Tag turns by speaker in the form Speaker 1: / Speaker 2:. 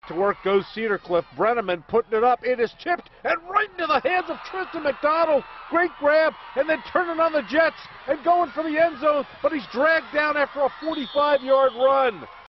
Speaker 1: to work goes Cedar. Brenneman putting it up. It is tipped and right into the hands of Tristan McDonald. Great grab, and then turning on the Jets and going for the end zone, but he's dragged down after a 45-yard run.